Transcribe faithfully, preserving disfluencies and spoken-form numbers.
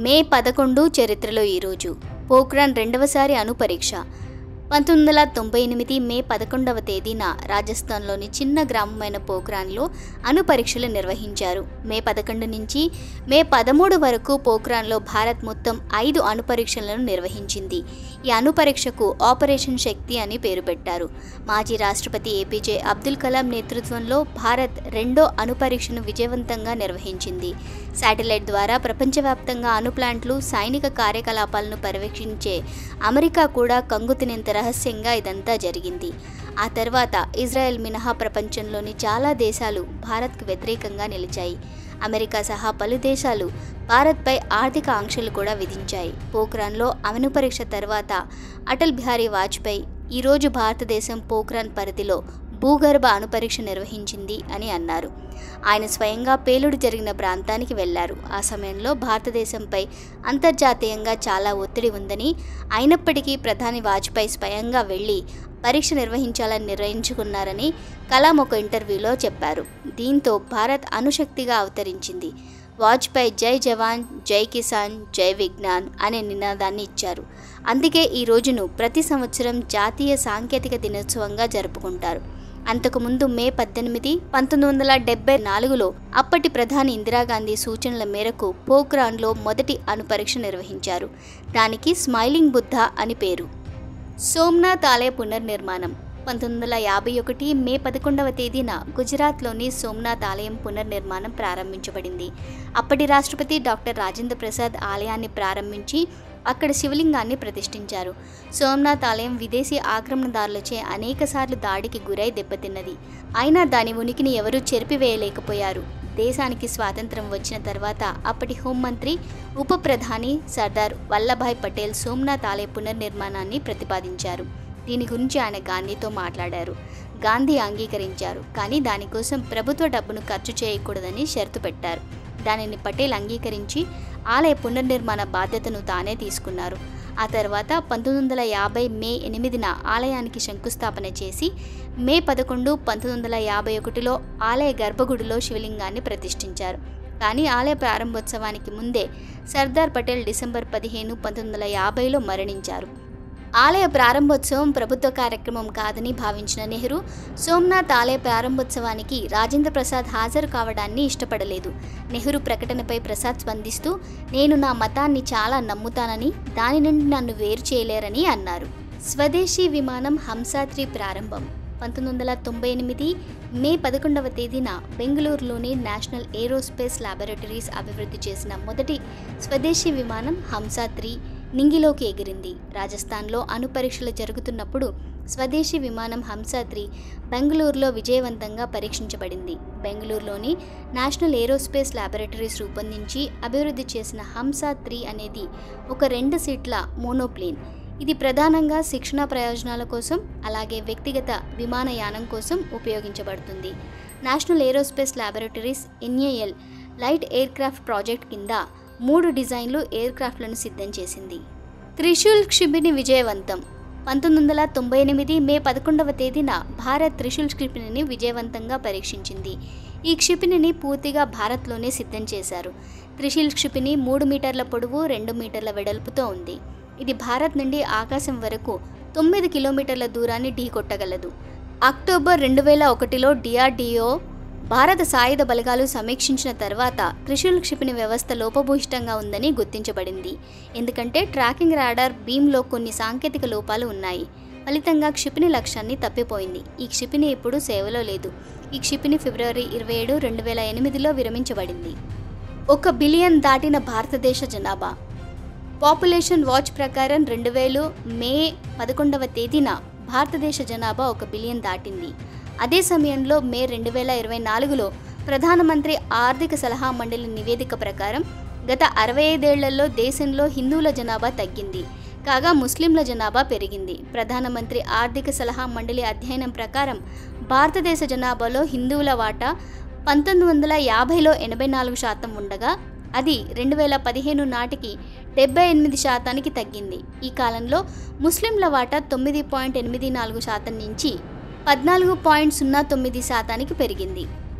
మే పదకొండు చరిత్రలో ఈరోజు పోఖ్రాన్ రెండవసారి అణు పరీక్ష. పంతొమ్మిది వందల తొంభై ఎనిమిది మే పదకొండవ తేదీన రాజస్థాన్లోని చిన్న గ్రామమైన పోఖ్రాన్లో అణు పరీక్షలు నిర్వహించారు. మే పదకొండు నుంచి మే పదమూడు వరకు పోఖ్రాన్లో భారత్ మొత్తం ఐదు అణు పరీక్షలను నిర్వహించింది. ఈ అణు పరీక్షకు ఆపరేషన్ శక్తి అని పేరు పెట్టారు. మాజీ రాష్ట్రపతి ఏపీజే అబ్దుల్ కలాం నేతృత్వంలో భారత్ రెండో అణు పరీక్షను విజయవంతంగా నిర్వహించింది. శాటిలైట్ ద్వారా ప్రపంచవ్యాప్తంగా అణు ప్లాంట్లు, సైనిక కార్యకలాపాలను పర్యవేక్షించే అమెరికా కూడా కంగుతినేంత రహస్యంగా ఇదంతా జరిగింది. ఆ తర్వాత ఇజ్రాయెల్ మినహా ప్రపంచంలోని చాలా దేశాలు భారత్కు వ్యతిరేకంగా నిలిచాయి. అమెరికా సహా పలు దేశాలు భారత్పై ఆర్థిక ఆంక్షలు కూడా విధించాయి. పోఖ్రాన్లో అణు పరీక్ష తర్వాత అటల్ బిహారీ వాజ్పేయి ఈరోజు భారతదేశం పోఖ్రాన్ పరిధిలో భూగర్భ అణు పరీక్ష నిర్వహించింది అని అన్నారు. ఆయన స్వయంగా పేలుడు జరిగిన ప్రాంతానికి వెళ్లారు. ఆ సమయంలో భారతదేశంపై అంతర్జాతీయంగా చాలా ఒత్తిడి ఉందని, అయినప్పటికీ ప్రధాని వాజ్పేయి స్వయంగా వెళ్లి పరీక్ష నిర్వహించాలని నిర్ణయించుకున్నారని కలాం ఒక ఇంటర్వ్యూలో చెప్పారు. దీంతో భారత్ అణుశక్తిగా అవతరించింది. వాజ్పేయి జై జవాన్, జై కిసాన్, జై విజ్ఞాన్ అనే నినాదాన్ని ఇచ్చారు. అందుకే ఈ రోజును ప్రతి సంవత్సరం జాతీయ సాంకేతిక దినోత్సవంగా జరుపుకుంటారు. అంతకుముందు మే పద్దెనిమిది పంతొమ్మిది వందల డెబ్బై నాలుగులో అప్పటి ప్రధాని ఇందిరాగాంధీ సూచనల మేరకు పోఖ్రాన్లో మొదటి అణు పరీక్ష నిర్వహించారు. దానికి స్మైలింగ్ బుద్ధ అని పేరు. సోమనాథ్ ఆలయ పునర్నిర్మాణం. పంతొమ్మిది వందల యాభై ఒకటి మే పదకొండవ తేదీన గుజరాత్లోని సోమనాథ్ ఆలయం పునర్నిర్మాణం ప్రారంభించబడింది. అప్పటి రాష్ట్రపతి డాక్టర్ రాజేంద్ర ప్రసాద్ ఆలయాన్ని ప్రారంభించి అక్కడ శివలింగాన్ని ప్రతిష్ఠించారు. సోమనాథ్ ఆలయం విదేశీ ఆక్రమణదారులచే అనేకసార్లు దాడికి గురై దెబ్బతిన్నది. అయినా దాని ఉనికిని ఎవరూ చెరిపివేయలేకపోయారు. దేశానికి స్వాతంత్రం వచ్చిన తర్వాత అప్పటి హోంమంత్రి, ఉప ప్రధాని సర్దార్ వల్లభాయ్ పటేల్ సోమనాథ్ ఆలయ పునర్నిర్మాణాన్ని ప్రతిపాదించారు. దీని గురించి ఆయన గాంధీతో మాట్లాడారు. గాంధీ అంగీకరించారు. కానీ దానికోసం ప్రభుత్వ డబ్బును ఖర్చు చేయకూడదని షరతు పెట్టారు. దానిని పటేల్ అంగీకరించి ఆలయ పునర్నిర్మాణ బాధ్యతను తానే తీసుకున్నారు. ఆ తర్వాత పంతొమ్మిది వందల యాభై మే ఎనిమిదిన ఆలయానికి శంకుస్థాపన చేసి మే పదకొండు పంతొమ్మిది వందల యాభై ఒకటిలో ఆలయ గర్భగుడిలో శివలింగాన్ని ప్రతిష్ఠించారు. కానీ ఆలయ ప్రారంభోత్సవానికి ముందే సర్దార్ పటేల్ డిసెంబర్ పదిహేను పంతొమ్మిది వందల యాభైలో మరణించారు. ఆలయ ప్రారంభోత్సవం ప్రభుత్వ కార్యక్రమం కాదని భావించిన నెహ్రూ సోమనాథ్ ఆలయ ప్రారంభోత్సవానికి రాజేంద్ర ప్రసాద్ హాజరు కావడాన్ని ఇష్టపడలేదు. నెహ్రూ ప్రకటనపై ప్రసాద్ స్పందిస్తూ, నేను నా మతాన్ని చాలా నమ్ముతానని, దాని నుండి నన్ను వేరు చేయలేరని అన్నారు. స్వదేశీ విమానం హంసాత్రి ప్రారంభం. పంతొమ్మిది వందల తొంభై ఎనిమిది మే పదకొండవ తేదీన బెంగళూరులోని నేషనల్ ఏరోస్పేస్ ల్యాబొరేటరీస్ అభివృద్ధి చేసిన మొదటి స్వదేశీ విమానం హంసాత్రి నింగిలోకి ఎగిరింది. రాజస్థాన్లో అణు పరీక్షలు జరుగుతున్నప్పుడు స్వదేశీ విమానం హంసాత్రి బెంగళూరులో విజయవంతంగా పరీక్షించబడింది. బెంగళూరులోని నేషనల్ ఏరోస్పేస్ ల్యాబొరేటరీస్ రూపొందించి అభివృద్ధి చేసిన హంసాత్రి అనేది ఒక రెండు సీట్ల మోనోప్లేన్. ఇది ప్రధానంగా శిక్షణ ప్రయోజనాల కోసం, అలాగే వ్యక్తిగత విమానయానం కోసం ఉపయోగించబడుతుంది. National aerospace laboratories NAL light aircraft project కింద మూడు డిజైన్లు ఎయిర్క్రాఫ్ట్లను సిద్ధం చేసింది. త్రిశూల్ క్షిపణి విజయవంతం. పంతొమ్మిది వందల తొంభై ఎనిమిది మే పదకొండవ తేదీన భారత్ త్రిశూల్ క్షిపణిని విజయవంతంగా పరీక్షించింది. ఈ క్షిపణిని పూర్తిగా భారత్లోనే సిద్ధం చేశారు. త్రిశూల్ క్షిపణి మూడు మీటర్ల పొడవు, రెండు మీటర్ల వెడల్పుతో ఉంది. ఇది భారత్ నుండి ఆకాశం వరకు తొమ్మిది కిలోమీటర్ల దూరాన్ని ఢీకొట్టగలదు. అక్టోబర్ రెండు వేల ఒకటిలో డిఆర్డిఓ భారత సాయుధ బలగాలు సమీక్షించిన తర్వాత త్రిశూల్ క్షిపణి వ్యవస్థ లోపభూయిష్టంగా ఉందని గుర్తించబడింది. ఎందుకంటే ట్రాకింగ్ రాడార్ బీమ్లో కొన్ని సాంకేతిక లోపాలు ఉన్నాయి. ఫలితంగా క్షిపణి లక్ష్యాన్ని తప్పిపోయింది. ఈ క్షిపణి ఇప్పుడు సేవలో లేదు. ఈ క్షిపణి ఫిబ్రవరి ఇరవై ఏడు రెండు వేల ఎనిమిదిలో విరమించబడింది. ఒక బిలియన్ దాటిన భారతదేశ జనాభా. పాపులేషన్ వాచ్ ప్రకారం రెండు వేలు మే పదకొండవ తేదీన భారతదేశ జనాభా ఒక బిలియన్ దాటింది. అదే సమయంలో మే రెండు వేల ఇరవై నాలుగులో ప్రధానమంత్రి ఆర్థిక సలహా మండలి నివేదిక ప్రకారం గత అరవై ఐదేళ్లలో దేశంలో హిందువుల జనాభా తగ్గింది, కాగా ముస్లింల జనాభా పెరిగింది. ప్రధానమంత్రి ఆర్థిక సలహా మండలి అధ్యయనం ప్రకారం భారతదేశ జనాభాలో హిందువుల వాటా పంతొమ్మిది వందల యాభైలో ఎనభై నాలుగు శాతం ఉండగా అది రెండు వేల పదిహేను నాటికి డెబ్బై ఎనిమిది శాతానికి తగ్గింది. ఈ కాలంలో ముస్లింల వాటా తొమ్మిది పాయింట్ ఎనిమిది నాలుగు శాతం నుంచి పద్నాలుగు పాయింట్ సున్నా తొమ్మిది శాతానికి పెరిగింది.